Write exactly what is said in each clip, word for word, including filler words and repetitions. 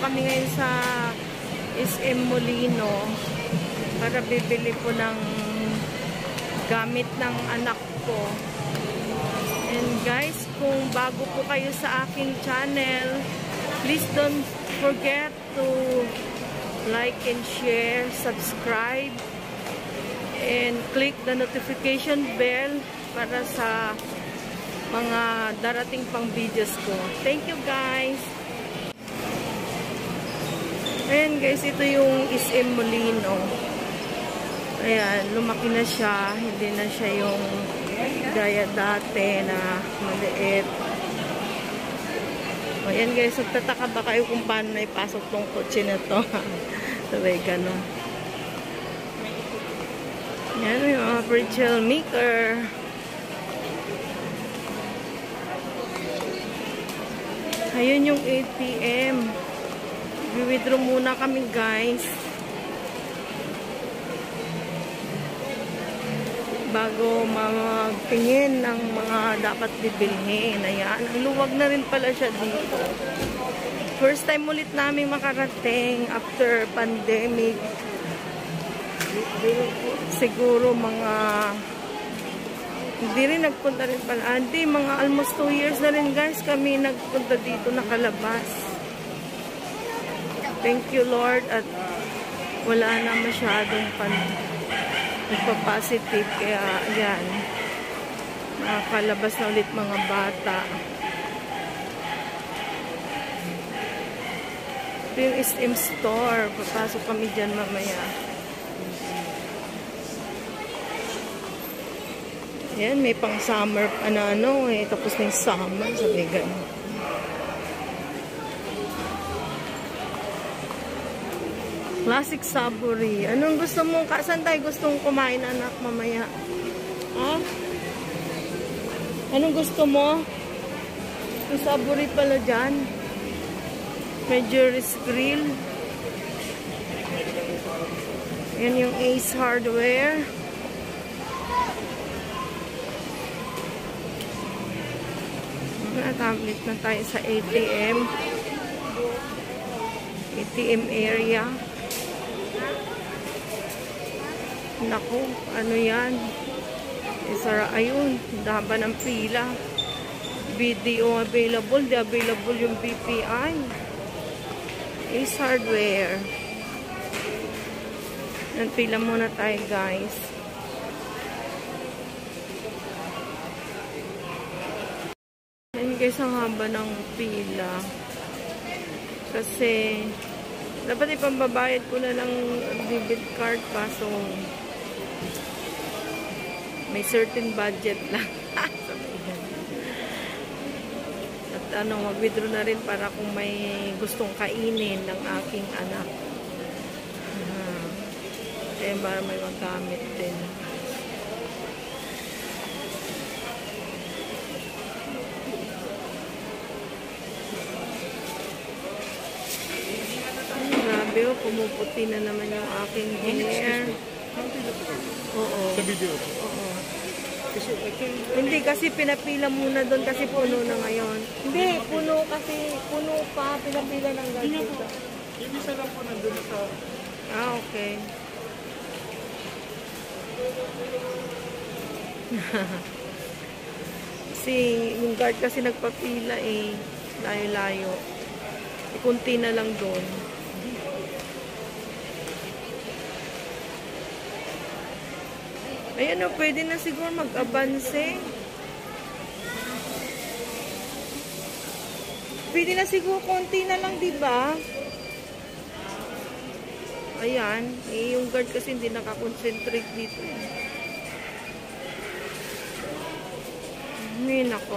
kami ngayon sa S M Molino para bibili po ng gamit ng anak ko. And guys, kung bago po kayo sa aking channel, please don't forget to like and share, subscribe, and click the notification bell para sa mga darating pang videos ko. Thank you guys! Ayan guys, ito yung S M Molino. Ayan, lumaki na siya. Hindi na siya yung gaya dati na maliit. Ayan guys, magtataka ba kayo kung paano na ipasok tong kotse na to? Sabay gano'n. Ayan, may mga pretzel maker. Ayun yung A T M. I-withdraw muna kami guys. Bago magtingin ng mga dapat bibilhin. Ayan, ang luwag na rin pala siya dito. First time ulit namin makarating after pandemic. Siguro mga hindi rin nagpunta rin pala. Hindi, mga almost two years na rin guys kami nagpunta dito nakalabas. Thank you Lord at wala na masyadong pandemic. Nagpa-positive, kaya yan, nakakalabas na ulit mga bata. Ito yung S M store, papasok kami dyan mamaya. Yan, may pang summer ano-ano eh, tapos na yung summer, sabi gano'n. Classic Savory. Anong gusto mo? Saan tayo gustong kumain, anak, mamaya? Ha? Anong gusto mo? Yung Savory pala dyan. May Jerry's Grill. Yan yung Ace Hardware. Tablet na tayo sa A T M. A T M area. Naku, ano yan? Isara, ayun, haba ng pila. Video available, di available yung B P I. Ace Hardware. Nagpila muna tayo guys. Yan guys, ang haba ng pila. Kasi dapat ipambabayad ko na lang debit card pa, so may certain budget lang. At ano, mag-withdraw na rin para kung may gustong kainin ng aking anak. Uh, kaya para may magamit din. Grabe oh, pumuputi na naman yung aking hair. Oo. Sa video? Oo. Hindi kasi pinapila muna doon kasi puno na ngayon. Hindi, puno kasi, puno pa, pinapila ng ganito. Yung isa lang po nandun sa... Ah, okay. Kasi yung guard kasi nagpapila eh, layo-layo. Ikunti na lang doon. Ayan o, pwede na siguro mag-avanse. Pwede na siguro konti na lang, diba? Ayan. Eh, yung guard kasi hindi nakakonsentrate dito. Ngayon ako.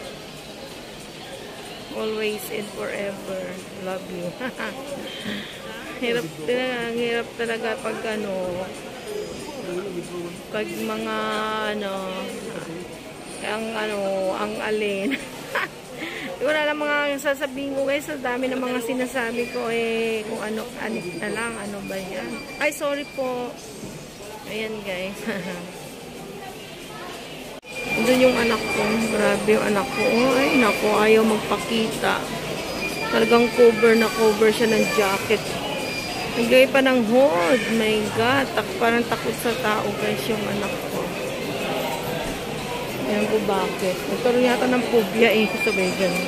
Always and forever. Love you. Hirap talaga. Hirap talaga pag ano... pag mga ano ang ano ang alin wala lang mga sasabihin ko guys, sa dami ng mga sinasabi ko eh kung ano ano na lang, ano ba yan, ay sorry po. Ayan guys. Doon yung anak ko, grabe yung anak ko, ay naku, ayaw magpakita. Talagang cover na cover siya ng jacket. Naglagay pa ng hood. My God. Tak parang takot sa tao guys yung anak ko. Ayan po bakit. Nagkaroon yata ng phobia eh. Sabay ganun.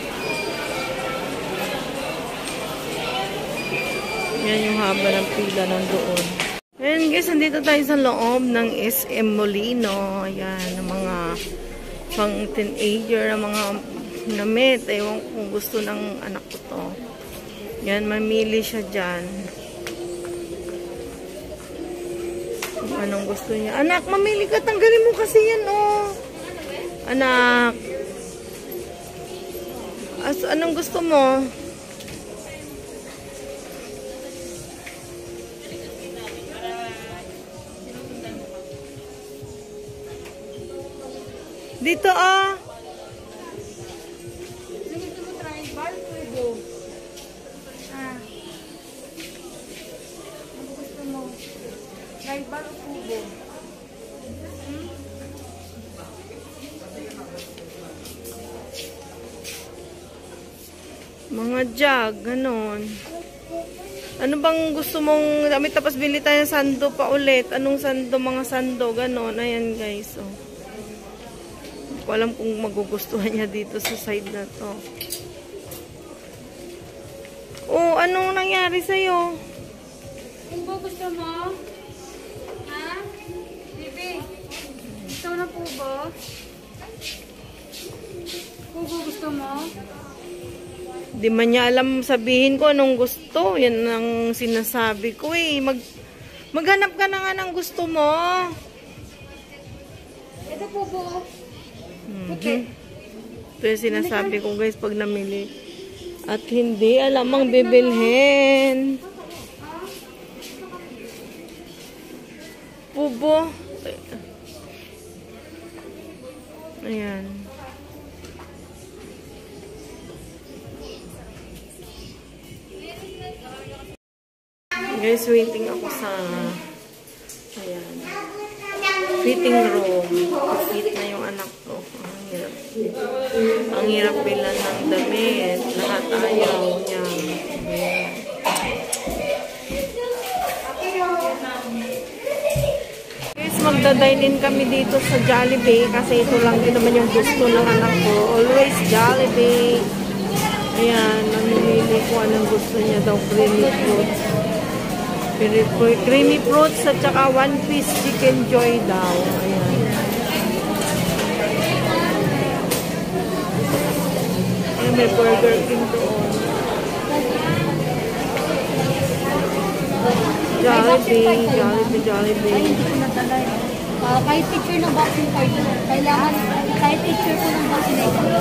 Yan yung haba ng pila nandoon. Ayan guys, nandito tayo sa loob ng S M Molino. Ayan, ng mga pang teenager, ng mga namit. Ewan kung gusto ng anak ko to. Yan, mamili siya dyan. Kung anong gusto niya. Anak, mamili ka. Tanggalin mo kasi yan, oh. Anak. As, anong gusto mo? Dito, ah. Gusto mo triangle, kubo? Ah. Ano gusto mo? Triangle o kubo? Hmm? Mga jug, ganon. Ano bang gusto mong damit? Tapos bili tayo ng sando pa ulit. Anong sando? Mga sando, ganon. Ayan guys, oh. Hindi ko alam kung magugustuhan niya dito sa side na to. Oh, anong nangyari sa'yo? Kubo gusto mo? Ha? Bibi, gusto mo na kubo? Kubo gusto mo? Di man niya alam sabihin ko anong gusto. Yan ang sinasabi ko eh. Mag, maghanap ka na nga ng gusto mo. Ito kubo. Mm-hmm. Okay. Ito yung sinasabi ko guys pag namili. At hindi alam ang bibilhin. Pubo. Ayan. Guys, waiting ako sa ayan, fitting room. Fit na yung anak ko. Ang hirap. Ang hirap bilan ng damit. Lahat ayaw niya. Ayan. Guys, magda-dine-in kami dito sa Jollibee kasi ito lang din naman yung gusto ng anak ko. Always Jollibee. Ayan, namimili ko anong gusto niya daw. Creamy fruits. Creamy fruits at saka one piece chicken joy daw. Ayan. Ayan, may Burger King doon. Jollibee, Jollibee, Jollibee. Ay, hindi ko nadala. Uh, kahit picture ng boxing card, kailangan, kahit picture ko ng boxing card.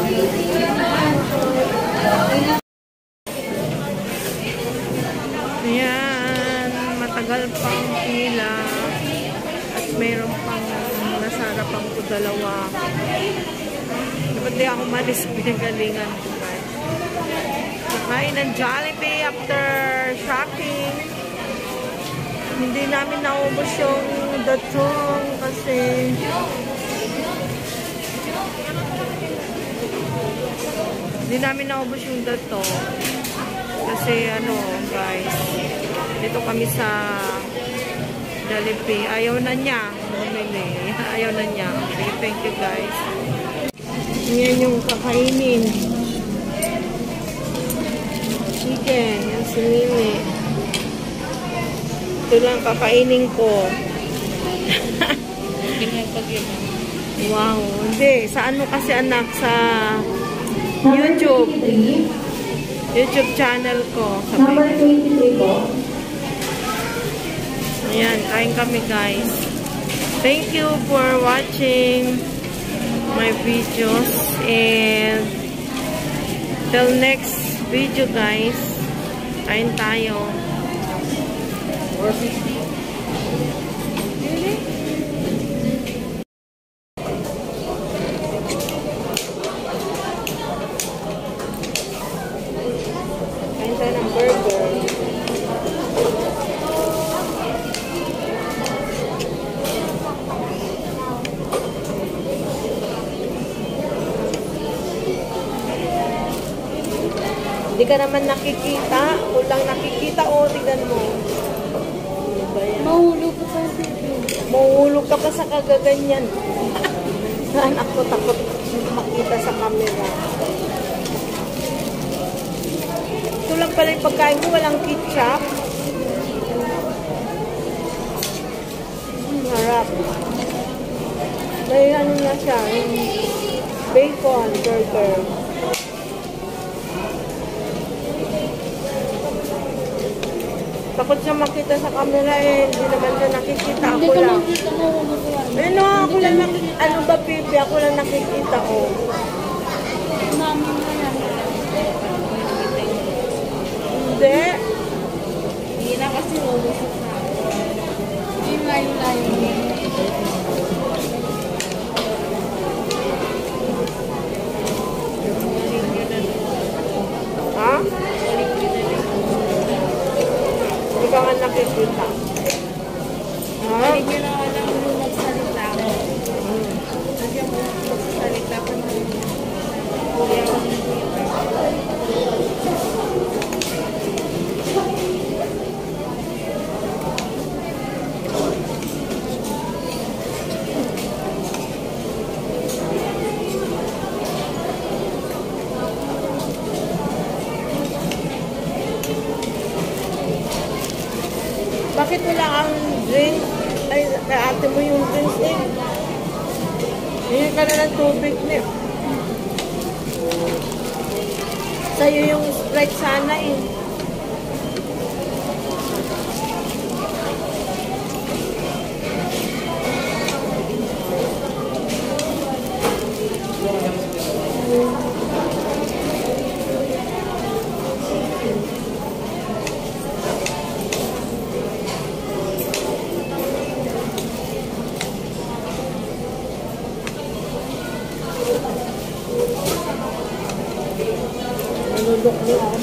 Ayan, matagal pang pila. At mayroon pang nasarapan ko dalawa. Dapat di ako malis pinagalingan ko ba. Kakain ng Jollibee after shopping. Hindi namin naubos yung datong kasi hindi namin naubos yung datong kasi ano guys, dito kami sa Jollibee. Ayaw na niya bumili. Ayaw na niya. Okay, thank you guys. Yan yung kakainin. Chicken. Yan si Mimi. Ito lang kakainin ko. Wow. Hindi. Sa ano kasi anak? Sa YouTube. YouTube channel ko. Number twenty-three po. Ayan. Kain kami guys. Thank you for watching my videos. And till next video guys. Kain tayo. four fifty. Really? Kain tayo ng burger. Hindi ka naman nakikita. Kung lang nakikita, o, tignan mo. Ano ba yan? Mahulog ko sa video. Mahulog ka pa sa kagaganyan. Anak ko, takot makita sa camera. Ito lang pala yung pagkain mo, walang ketchup. Harap. May ano na siya, yung bacon burger. Takot siya makita sa camera eh. Hindi naman siya nakikita. Hindi Ako ko lang. makita na ako. Ano, ako lang nakikita. Ano ba, Pipi? Ako lang nakikita ko. Mami mo yan. Hindi. Hindi na kasi ulusok na. Yung layo-layo. Ha? Hindi ka nga nakikita. Ha? Balik nyo na alam nung magsalita ako. Kasi ako magsalita ko na kuya ako nakikita. Bakit wala kang drink? Ay, kay ate mo yung drinks eh. Hindi ka na ng tubig niya. Sa'yo yung Sprite sana eh. Nalulok niya ako.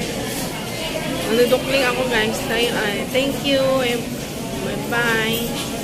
Naludokling ako guys. Thank you. Bye bye.